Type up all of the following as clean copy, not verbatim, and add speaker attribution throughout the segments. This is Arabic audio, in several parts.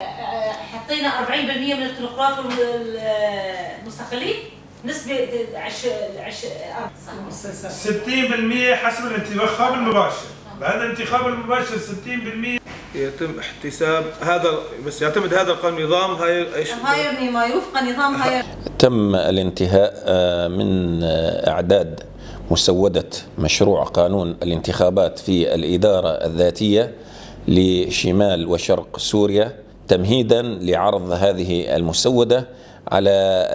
Speaker 1: حطينا 40% من الديمقراط والمستقلين، نسبة
Speaker 2: 60% حسب الانتخاب المباشر. بهذا الانتخاب المباشر 60%
Speaker 3: يتم احتساب هذا، بس يعتمد هذا القانون نظام
Speaker 1: هايرني ما يوفق نظام هاير.
Speaker 4: تم الانتهاء من إعداد مسودة مشروع قانون الانتخابات في الإدارة الذاتية لشمال وشرق سوريا، تمهيدا لعرض هذه المسودة على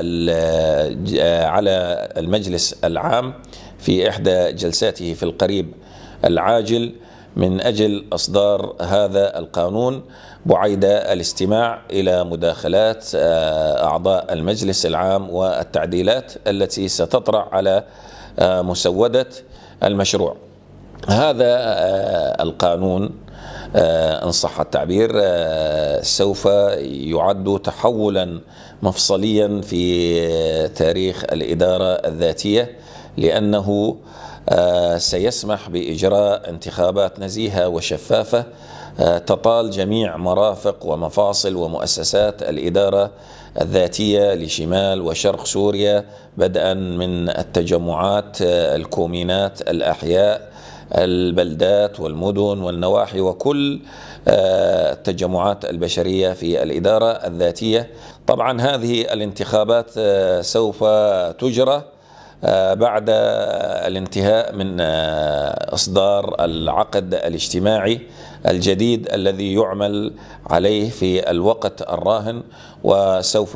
Speaker 4: المجلس العام في إحدى جلساته في القريب العاجل، من أجل إصدار هذا القانون بعيد الاستماع إلى مداخلات أعضاء المجلس العام والتعديلات التي ستطرح على مسودة المشروع. هذا القانون إن صح التعبير سوف يعد تحولا مفصليا في تاريخ الإدارة الذاتية، لأنه سيسمح بإجراء انتخابات نزيهة وشفافة تطال جميع مرافق ومفاصل ومؤسسات الإدارة الذاتية لشمال وشرق سوريا، بدءا من التجمعات، الكومينات، الأحياء، البلدات والمدن والنواحي، وكل التجمعات البشرية في الإدارة الذاتية. طبعا هذه الانتخابات سوف تجرى بعد الانتهاء من إصدار العقد الاجتماعي الجديد الذي يعمل عليه في الوقت الراهن، وسوف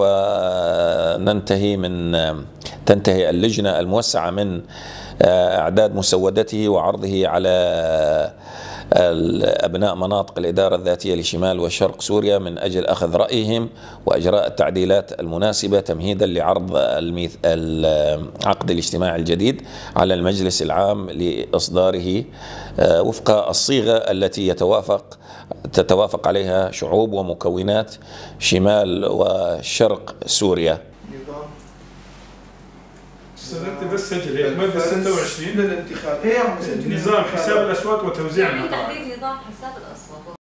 Speaker 4: تنتهي اللجنة الموسعة من إعداد مسودته وعرضه على أبناء مناطق الإدارة الذاتية لشمال وشرق سوريا من أجل أخذ رأيهم وإجراء التعديلات المناسبة تمهيدا لعرض العقد الاجتماعي الجديد على المجلس العام لإصداره وفق الصيغة التي تتوافق عليها شعوب ومكونات شمال وشرق سوريا.
Speaker 2: سنكتب بس سجل هيك مادة 26 للانتخاب، نظام حساب الأصوات وتوزيعها.
Speaker 1: تحديد نظام حساب الأصوات.